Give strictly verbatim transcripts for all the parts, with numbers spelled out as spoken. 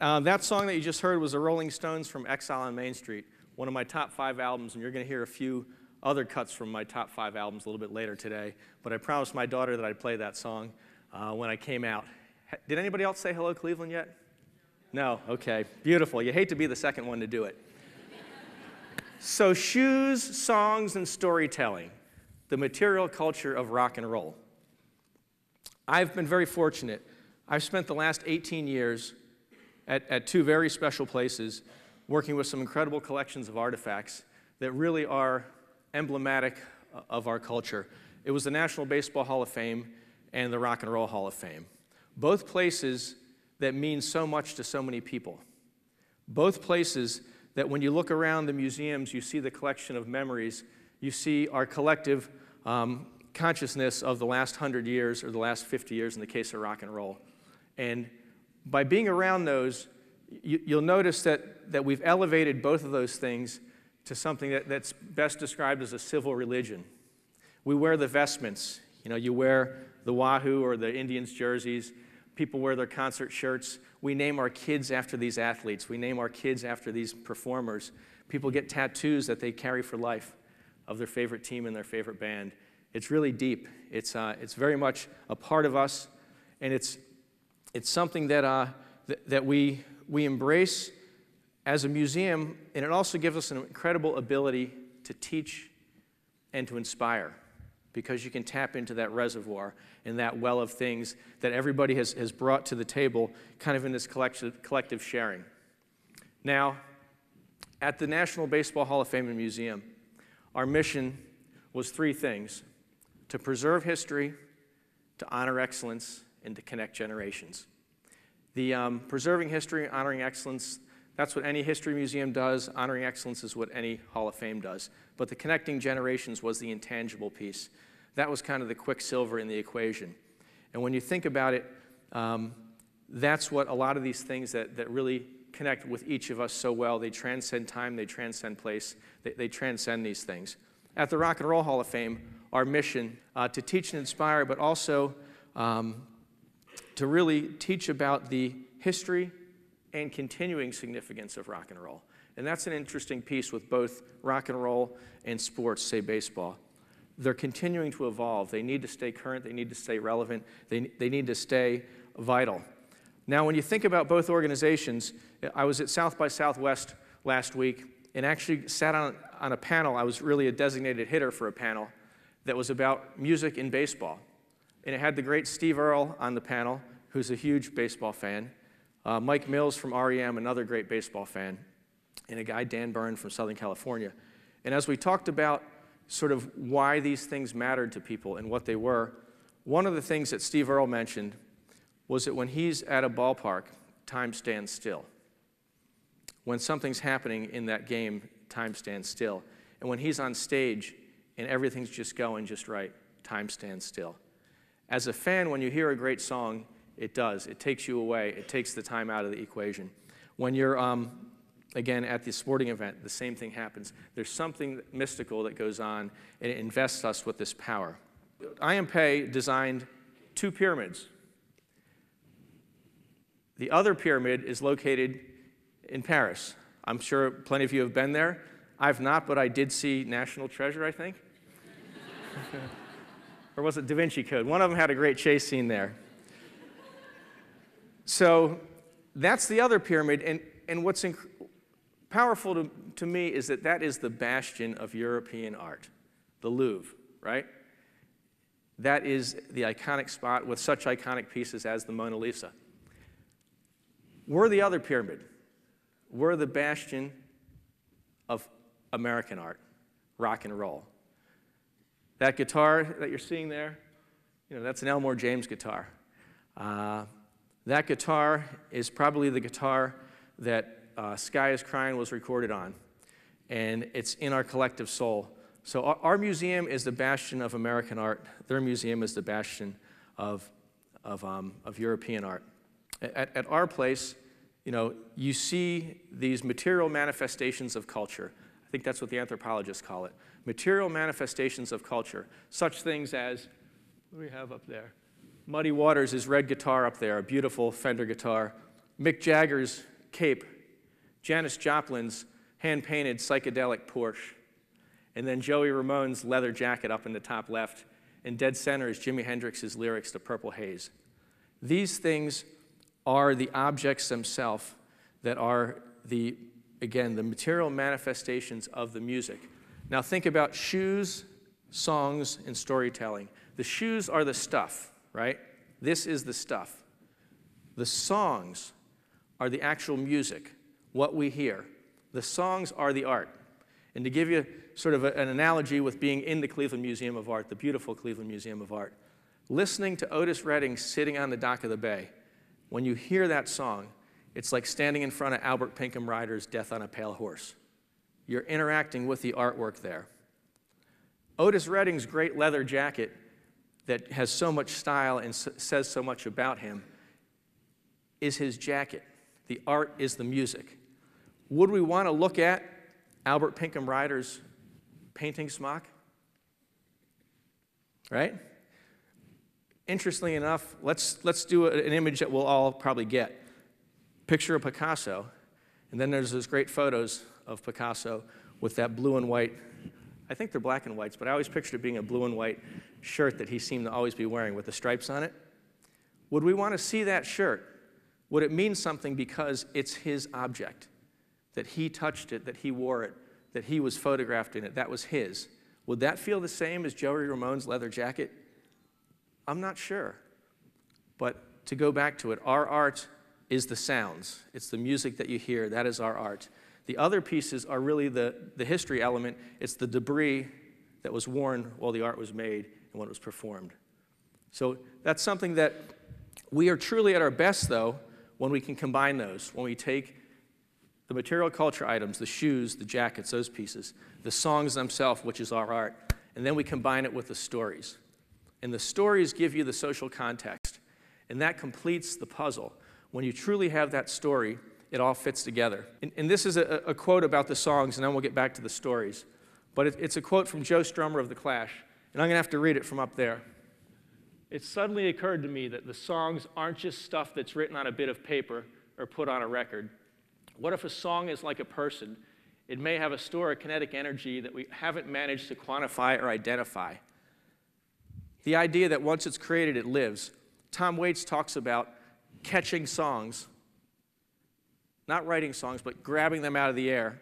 Uh, that song that you just heard was the Rolling Stones from Exile on Main Street, one of my top five albums, and you're going to hear a few other cuts from my top five albums a little bit later today. But I promised my daughter that I'd play that song uh, when I came out. Did anybody else say hello, Cleveland, yet? No? Okay. Beautiful. You hate to be the second one to do it. So shoes, songs, and storytelling, the material culture of rock and roll. I've been very fortunate. I've spent the last eighteen years at, at two very special places working with some incredible collections of artifacts that really are emblematic of our culture. It was the National Baseball Hall of Fame and the Rock and Roll Hall of Fame. Both places that mean so much to so many people. Both places that when you look around the museums, you see the collection of memories, you see our collective um, consciousness of the last hundred years or the last fifty years in the case of rock and roll. And by being around those, you, you'll notice that, that we've elevated both of those things to something that, that's best described as a civil religion. We wear the vestments. You know, you wear the Wahoo or the Indians jerseys. People wear their concert shirts. We name our kids after these athletes. We name our kids after these performers. People get tattoos that they carry for life of their favorite team and their favorite band. It's really deep. It's, uh, it's very much a part of us, and it's, it's something that, uh, th that we, we embrace as a museum, and it also gives us an incredible ability to teach and to inspire, because you can tap into that reservoir and that well of things that everybody has, has brought to the table kind of in this collective, collective sharing. Now, at the National Baseball Hall of Fame and Museum, our mission was three things: to preserve history, to honor excellence, and to connect generations. The um, preserving history, honoring excellence, that's what any history museum does. Honoring excellence is what any Hall of Fame does. But the connecting generations was the intangible piece. That was kind of the quicksilver in the equation. And when you think about it, um, that's what a lot of these things that, that really connect with each of us so well. They transcend time, they transcend place, they, they transcend these things. At the Rock and Roll Hall of Fame, our mission, uh, to teach and inspire, but also um, to really teach about the history and continuing significance of rock and roll. And that's an interesting piece with both rock and roll and sports, say baseball. They're continuing to evolve. They need to stay current, they need to stay relevant, they, they need to stay vital. Now, when you think about both organizations, I was at South by Southwest last week and actually sat on, on a panel. I was really a designated hitter for a panel that was about music in baseball. And it had the great Steve Earle on the panel, who's a huge baseball fan, uh, Mike Mills from R E M, another great baseball fan, and a guy, Dan Byrne, from Southern California. And as we talked about sort of why these things mattered to people and what they were, one of the things that Steve Earle mentioned was that when he's at a ballpark, time stands still. When something's happening in that game, time stands still. And when he's on stage and everything's just going just right, time stands still. As a fan, when you hear a great song, it does. It takes you away. It takes the time out of the equation. When you're, um, again, at the sporting event, the same thing happens. There's something mystical that goes on, and it invests us with this power. I M P designed two pyramids. The other pyramid is located in Paris. I'm sure plenty of you have been there. I've not, but I did see National Treasure, I think. Or was it Da Vinci Code? One of them had a great chase scene there. So that's the other pyramid, and, and what's powerful to, to me is that that is the bastion of European art, the Louvre, right? That is the iconic spot with such iconic pieces as the Mona Lisa. We're the other pyramid. We're the bastion of American art, rock and roll. That guitar that you're seeing there, you know, that's an Elmore James guitar. Uh, that guitar is probably the guitar that uh, Sky is Crying was recorded on, and it's in our collective soul. So our, our museum is the bastion of American art. Their museum is the bastion of, of, um, of European art. At, at our place, you know, you see these material manifestations of culture. I think that's what the anthropologists call it. Material manifestations of culture, such things as, what do we have up there? Muddy Waters' red guitar up there, a beautiful Fender guitar. Mick Jagger's cape, Janis Joplin's hand-painted psychedelic Porsche, and then Joey Ramone's leather jacket up in the top left, and dead center is Jimi Hendrix's lyrics to Purple Haze. These things are the objects themselves that are the, again, the material manifestations of the music. Now think about shoes, songs, and storytelling. The shoes are the stuff, right? This is the stuff. The songs are the actual music, what we hear. The songs are the art. And to give you sort of a, an analogy with being in the Cleveland Museum of Art, the beautiful Cleveland Museum of Art, listening to Otis Redding sitting on the dock of the bay, when you hear that song, it's like standing in front of Albert Pinkham Ryder's Death on a Pale Horse. You're interacting with the artwork there. Otis Redding's great leather jacket that has so much style and s says so much about him is his jacket. The art is the music. Would we want to look at Albert Pinkham Ryder's painting smock? Right? Interestingly enough, let's, let's do an image that we'll all probably get. Picture of Picasso, and then there's those great photos of Picasso with that blue and white, I think they're black and whites, but I always pictured it being a blue and white shirt that he seemed to always be wearing with the stripes on it. Would we want to see that shirt? Would it mean something because it's his object? That he touched it, that he wore it, that he was photographed in it, that was his. Would that feel the same as Joey Ramone's leather jacket? I'm not sure. But to go back to it, our art is the sounds. It's the music that you hear. That is our art. The other pieces are really the, the history element. It's the debris that was worn while the art was made and when it was performed. So that's something that we are truly at our best, though, when we can combine those, when we take the material culture items, the shoes, the jackets, those pieces, the songs themselves, which is our art, and then we combine it with the stories. And the stories give you the social context, and that completes the puzzle. When you truly have that story, it all fits together. And, and this is a, a quote about the songs, and then we'll get back to the stories. But it, it's a quote from Joe Strummer of The Clash, and I'm going to have to read it from up there. It suddenly occurred to me that the songs aren't just stuff that's written on a bit of paper or put on a record. What if a song is like a person? It may have a store of kinetic energy that we haven't managed to quantify or identify. The idea that once it's created, it lives. Tom Waits talks about catching songs, not writing songs, but grabbing them out of the air,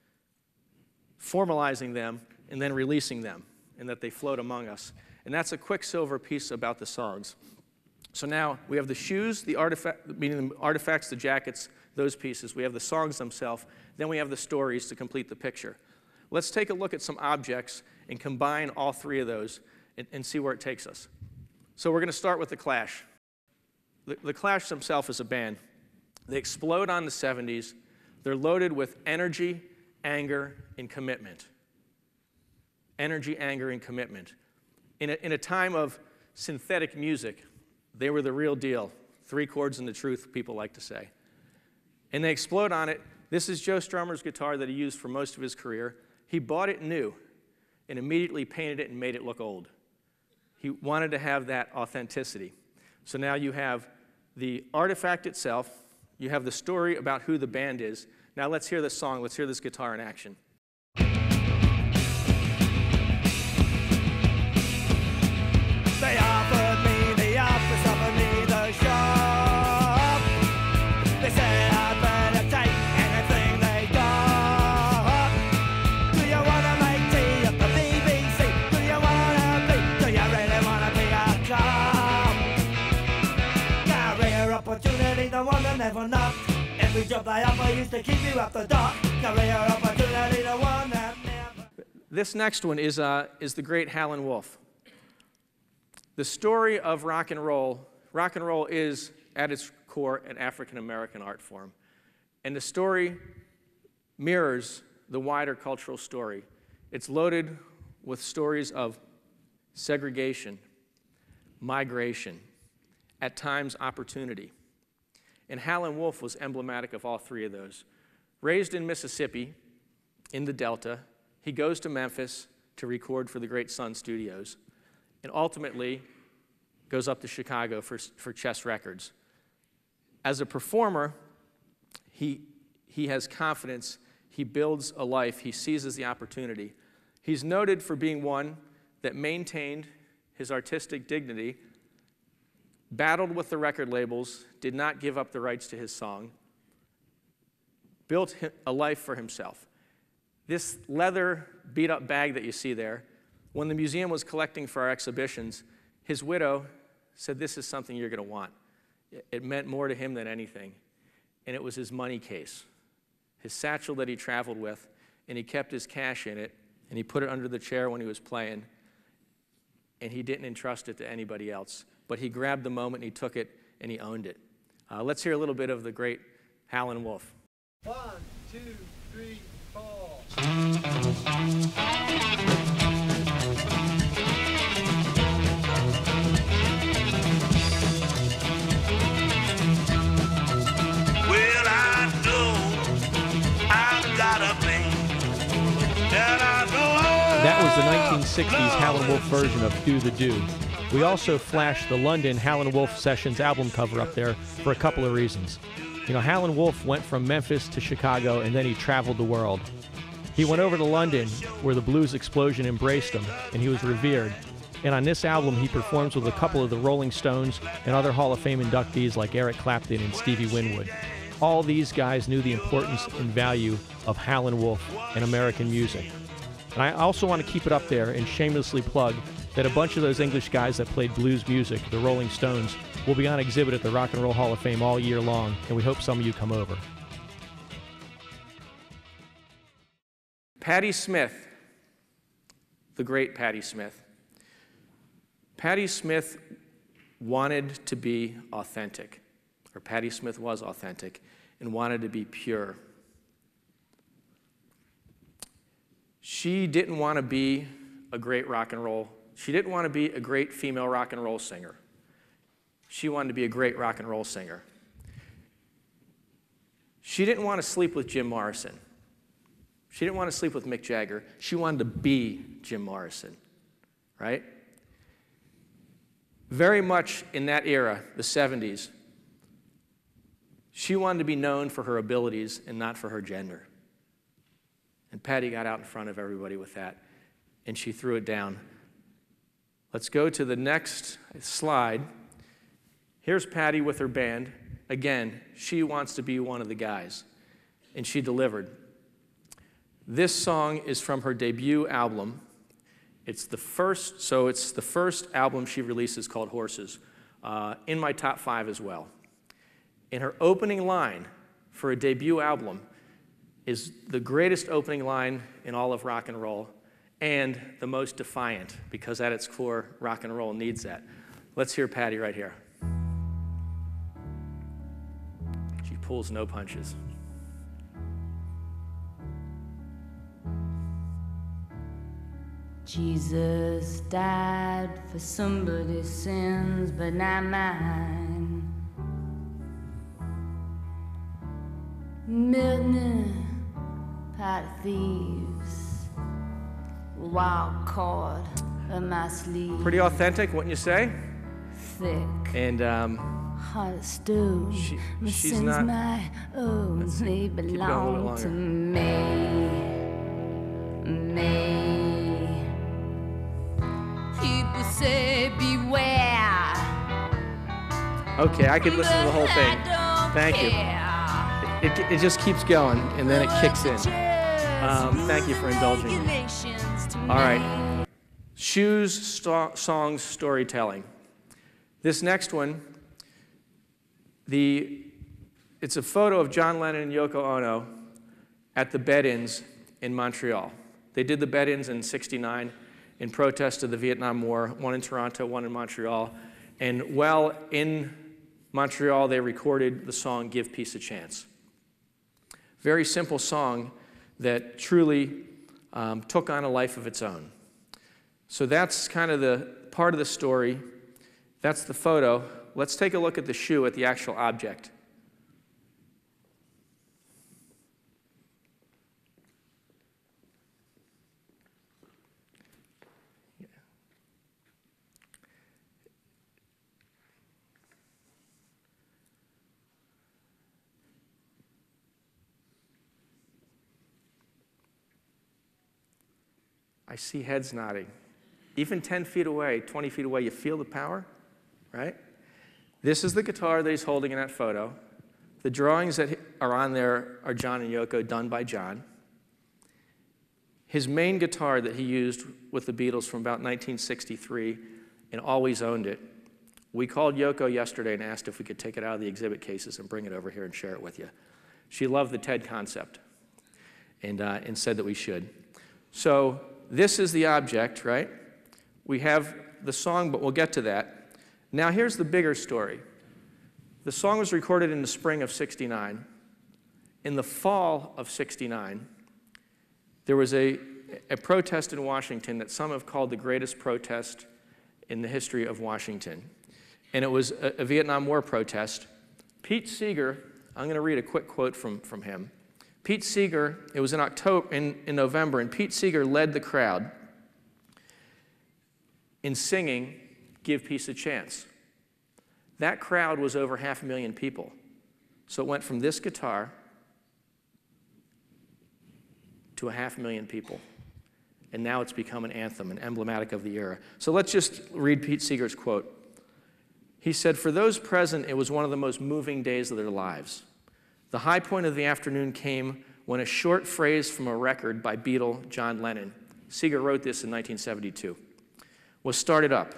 formalizing them, and then releasing them, and that they float among us. And that's a quicksilver piece about the songs. So now we have the shoes, the artifact, meaning the artifacts, the jackets, those pieces. We have the songs themselves. Then we have the stories to complete the picture. Let's take a look at some objects and combine all three of those and, and see where it takes us. So we're going to start with the Clash. The, the Clash themselves is a band. They explode on the seventies. They're loaded with energy, anger, and commitment. Energy, anger, and commitment. In a, in a time of synthetic music, they were the real deal. Three chords and the truth, people like to say. And they explode on it. This is Joe Strummer's guitar that he used for most of his career. He bought it new and immediately painted it and made it look old. He wanted to have that authenticity. So now you have the artifact itself. You have the story about who the band is. Now let's hear this song. Let's hear this guitar in action. They offered me the office, offered me the shop. They said I'd better take anything they got. Do you want to make tea at the B B C? Do you want to be? Do you really want to be a cop? Career opportunity, the one that never knocked. Every job they offer used to keep you up the dock. Career opportunity, the one that never... This next one is, uh, is the great Howlin' Wolf. The story of rock and roll, rock and roll is, at its core, an African-American art form. And the story mirrors the wider cultural story. It's loaded with stories of segregation, migration, at times opportunity. And Howlin' Wolf was emblematic of all three of those. Raised in Mississippi, in the Delta, he goes to Memphis to record for the Great Sun Studios, and ultimately goes up to Chicago for, for Chess Records. As a performer, He, he has confidence. He builds a life. He seizes the opportunity. He's noted for being one that maintained his artistic dignity, battled with the record labels, did not give up the rights to his song, built a life for himself. This leather beat-up bag that you see there, when the museum was collecting for our exhibitions, his widow said, "This is something you're going to want." It meant more to him than anything, and it was his money case, his satchel that he traveled with, and he kept his cash in it, and he put it under the chair when he was playing, and he didn't entrust it to anybody else. But he grabbed the moment, and he took it, and he owned it. Uh, let's hear a little bit of the great Howlin' Wolf. One, two, three, four. Well, I know I've got a thing, and I know That was the nineteen sixties Howlin' Wolf version of Do the Do. We also flashed the London Howlin' Wolf Sessions album cover up there for a couple of reasons. You know, Howlin' Wolf went from Memphis to Chicago, and then he traveled the world. He went over to London, where the blues explosion embraced him, and he was revered. And on this album, he performs with a couple of the Rolling Stones and other Hall of Fame inductees like Eric Clapton and Stevie Winwood. All these guys knew the importance and value of Howlin' Wolf and American music. And I also want to keep it up there and shamelessly plug that a bunch of those English guys that played blues music, the Rolling Stones, will be on exhibit at the Rock and Roll Hall of Fame all year long, and we hope some of you come over. Patti Smith, the great Patti Smith. Patti Smith wanted to be authentic, or Patti Smith was authentic and wanted to be pure. She didn't want to be a great rock and roll. She didn't want to be a great female rock and roll singer. She wanted to be a great rock and roll singer. She didn't want to sleep with Jim Morrison. She didn't want to sleep with Mick Jagger. She wanted to be Jim Morrison, right? Very much in that era, the seventies, she wanted to be known for her abilities and not for her gender. And Patti got out in front of everybody with that, and she threw it down. Let's go to the next slide. Here's Patti with her band. Again, she wants to be one of the guys, and she delivered. This song is from her debut album. It's the first, so it's the first album she releases called Horses, uh, in my top five as well. And her opening line for a debut album is the greatest opening line in all of rock and roll, and the most defiant, because at its core, rock and roll needs that. Let's hear Patti right here. She pulls no punches. Jesus died for somebody's sins, but not mine. Midnight pot thieves, wild cord in my sleeve. Pretty authentic, wouldn't you say? Thick. And um, heart of stone. She, my she's sins not. my own. They Keep going a belong little to longer. me. Me. People say beware. Okay, I could listen to the whole thing. Thank you. It, it, it just keeps going, and then it kicks in. Um, thank you for indulging me. All right. Shoes, sto songs, storytelling. This next one, the, it's a photo of John Lennon and Yoko Ono at the bed-ins in Montreal. They did the bed-ins in sixty-nine in protest of the Vietnam War, one in Toronto, one in Montreal. And while in Montreal, they recorded the song Give Peace a Chance. Very simple song that truly um, took on a life of its own. So that's kind of the part of the story. That's the photo. Let's take a look at the shoe, at the actual object. I see heads nodding. Even ten feet away, twenty feet away, you feel the power, right? This is the guitar that he's holding in that photo. The drawings that are on there are John and Yoko, done by John. His main guitar that he used with the Beatles from about nineteen sixty-three and always owned it. We called Yoko yesterday and asked if we could take it out of the exhibit cases and bring it over here and share it with you. She loved the TED concept and, uh, and said that we should. So this is the object, right? We have the song, but we'll get to that. Now here's the bigger story. The song was recorded in the spring of sixty-nine. In the fall of sixty-nine, there was a, a protest in Washington that some have called the greatest protest in the history of Washington. And it was a, a Vietnam War protest. Pete Seeger, I'm going to read a quick quote from, from him. Pete Seeger, it was in October, in, in November, and Pete Seeger led the crowd in singing Give Peace a Chance. That crowd was over half a million people. So it went from this guitar to a half a million people. And now it's become an anthem, an emblematic of the era. So let's just read Pete Seeger's quote. He said, "For those present, it was one of the most moving days of their lives. The high point of the afternoon came when a short phrase from a record by Beatle John Lennon," Seeger wrote this in nineteen seventy-two, "was started up.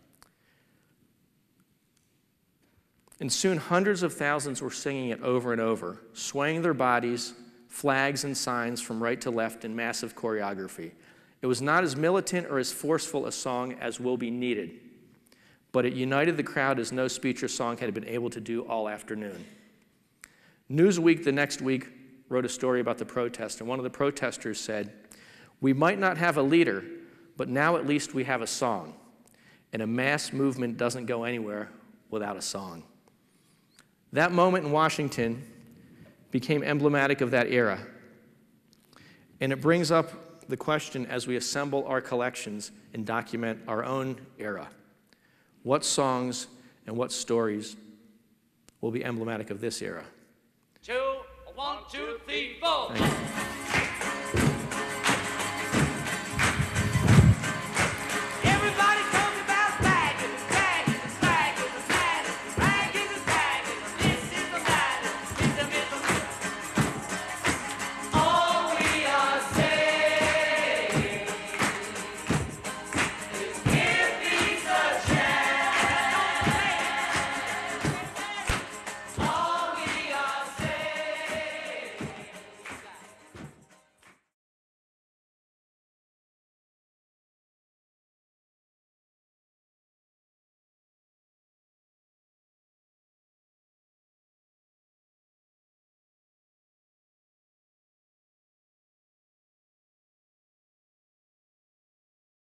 And soon hundreds of thousands were singing it over and over, swaying their bodies, flags and signs from right to left in massive choreography. It was not as militant or as forceful a song as will be needed, but it united the crowd as no speech or song had been able to do all afternoon." Newsweek the next week wrote a story about the protest, and one of the protesters said, "We might not have a leader, but now at least we have a song, and a mass movement doesn't go anywhere without a song." That moment in Washington became emblematic of that era, and it brings up the question as we assemble our collections and document our own era. What songs and what stories will be emblematic of this era? Two, one, two, three, four. Thank you.